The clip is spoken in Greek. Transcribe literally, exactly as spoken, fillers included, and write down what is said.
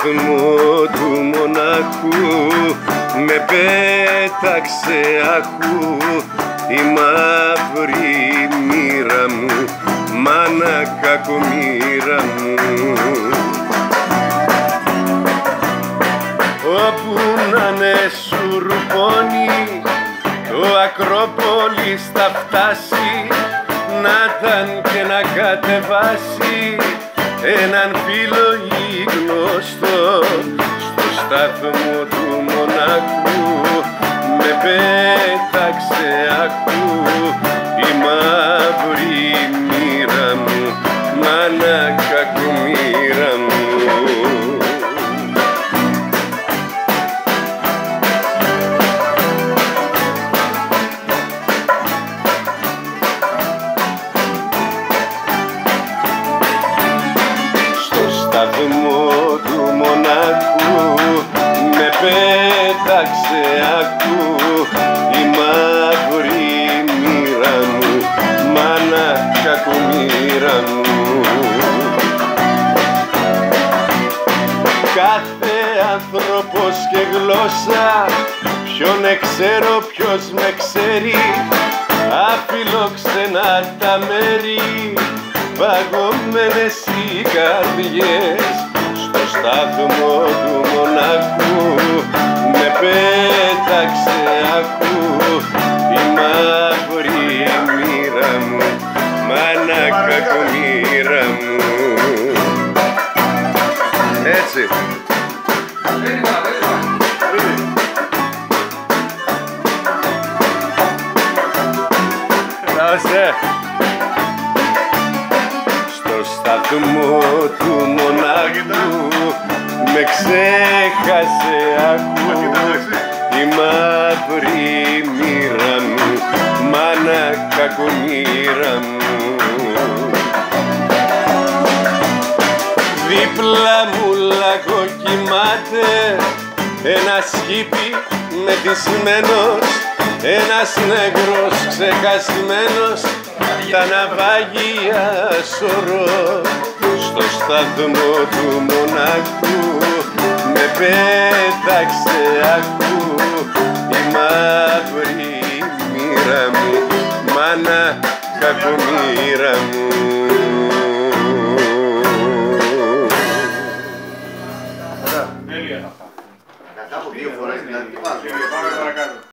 σταθμό του μοναχού με πέταξε αχού η μαύρη μοίρα μου, μάνα κακομοίρα μου. Όπου να'ναι σουρπώνει το Ακρόπολης θα φτάσει, να ταν και να κατεβάσει έναν φίλο ή γνωστό στο σταθμό του μοναχού με πέταξε αχού η μαύρη μοίρα μου, μάνα κακομοίρα μου. Σταθμό του μοναχού με πέταξε αχού η μαύρη μοίρα μου, μάνα κακομοίρα μου. Κάθε άνθρωπος και γλώσσα, ποιον ξέρω ποιος με ξέρει, αφιλόξενα τα μέρη, παγωμένες οι καρδιές στο σταθμό του μοναχού με πέταξε αχού η μαύρη μοίρα μου, μάνα κακομοίρα μου. Έτσι. Δώσε. Σταθμό του μοναχού με ξέχασε αχού η μαύρη μοίρα μου, μάνα κακομοίρα μου. Δίπλα μου λαγοκοιμάται ένας χίπι μεθυσμένος, ένας νέγρος ξεχασμένος, τα ναυάγια σωρώ στο σταθμό του μοναχού με πέταξε αχού η μαύρη μοίρα μου, μάνα κακομοίρα μου.